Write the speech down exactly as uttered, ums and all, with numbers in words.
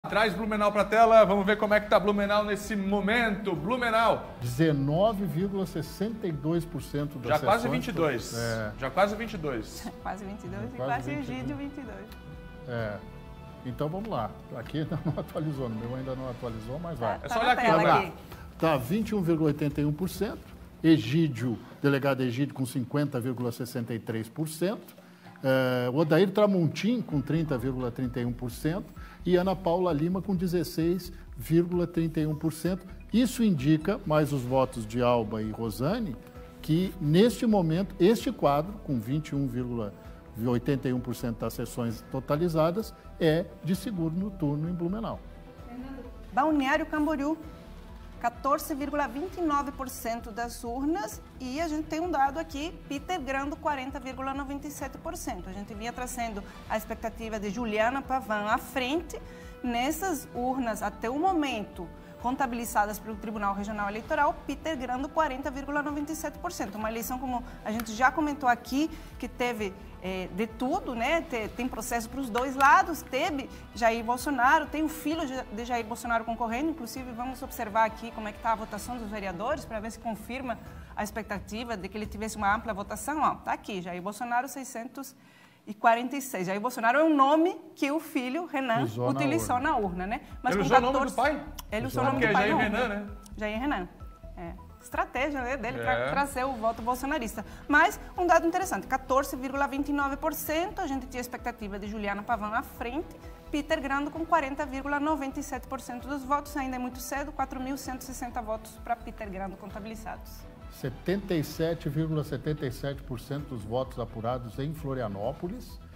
Traz Blumenau para a tela, vamos ver como é que tá Blumenau nesse momento. Blumenau. dezenove vírgula sessenta e dois por cento das Já sessões. quase vinte e dois. É. Já quase vinte e dois. Quase vinte e dois e quase quase vinte e dois. Egídio vinte e dois. É. Então vamos lá. Aqui ainda não atualizou, no meu ainda não atualizou, mas vai. É Tá só na olhar aqui, tela olha aqui. Tá vinte e um vírgula oitenta e um por cento. Egídio, delegado Egídio com cinquenta vírgula sessenta e três por cento. É, Odair Tramontim com trinta vírgula trinta e um por cento e Ana Paula Lima com dezesseis vírgula trinta e um por cento. Isso indica, mais os votos de Alba e Rosane, que neste momento, este quadro, com vinte e um vírgula oitenta e um por cento das sessões totalizadas, é de segundo turno em Blumenau. Balneário Camboriú, quatorze vírgula vinte e nove por cento das urnas, e a gente tem um dado aqui, Peter Grando, quarenta vírgula noventa e sete por cento. A gente vinha trazendo a expectativa de Juliana Pavan à frente. Nessas urnas, até o momento, contabilizadas pelo Tribunal Regional Eleitoral, Peter Grando, quarenta vírgula noventa e sete por cento. Uma eleição, como a gente já comentou aqui, que teve é, de tudo, né? Tem, tem processo para os dois lados, teve Jair Bolsonaro, tem o filho de Jair Bolsonaro concorrendo, inclusive vamos observar aqui como é que está a votação dos vereadores, para ver se confirma a expectativa de que ele tivesse uma ampla votação. Ó, tá aqui, Jair Bolsonaro, seiscentos e quarenta e seis. Jair Bolsonaro é um nome que o filho, Renan, Usou utilizou na na urna, né? Mas Ele com usou o nome do pai? Ele usou Usou o nome Porque do é pai Jair na Renan, urna. né? Jair Renan. É. Estratégia, né, dele É. para trazer o voto bolsonarista. Mas um dado interessante, quatorze vírgula vinte e nove por cento, a gente tinha expectativa de Juliana Pavan à frente, Peter Grando com quarenta vírgula noventa e sete por cento dos votos, ainda é muito cedo, quatro mil cento e sessenta votos para Peter Grando contabilizados. setenta e sete vírgula setenta e sete por cento dos votos apurados em Florianópolis,